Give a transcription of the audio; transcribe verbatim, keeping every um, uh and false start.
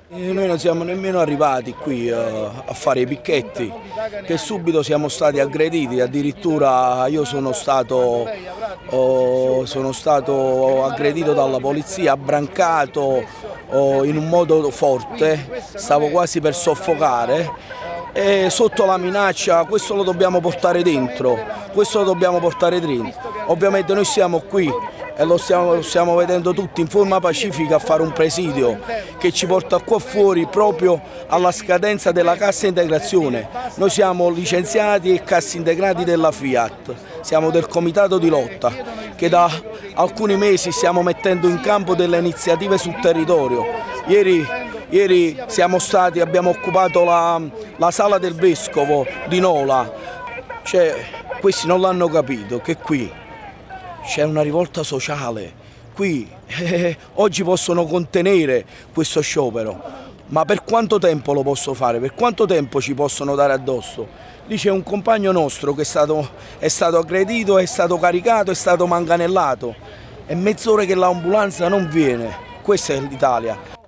E noi non siamo nemmeno arrivati qui uh, a fare i picchetti, che subito siamo stati aggrediti, addirittura io sono stato, uh, sono stato aggredito dalla polizia, abbrancato uh, in un modo forte, stavo quasi per soffocare. E sotto la minaccia questo lo dobbiamo portare dentro, questo lo dobbiamo portare dentro. Ovviamente noi siamo qui e lo stiamo, lo stiamo vedendo tutti in forma pacifica a fare un presidio che ci porta qua fuori proprio alla scadenza della cassa integrazione. Noi siamo licenziati e cassi integrati della Fiat, siamo del comitato di lotta che da alcuni mesi stiamo mettendo in campo delle iniziative sul territorio. Ieri Ieri siamo stati, abbiamo occupato la, la sala del vescovo di Nola, cioè, questi non l'hanno capito che qui c'è una rivolta sociale, qui eh, oggi possono contenere questo sciopero, ma per quanto tempo lo posso fare, per quanto tempo ci possono dare addosso? Lì c'è un compagno nostro che è stato, è stato aggredito, è stato caricato, è stato manganellato, è mezz'ora che l'ambulanza non viene, questa è l'Italia.